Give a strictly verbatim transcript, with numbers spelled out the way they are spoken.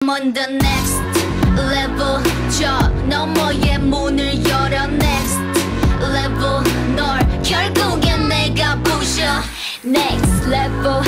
on the next level 저 너머의 문을 열어 next level 널 결국엔 내가 부셔 next level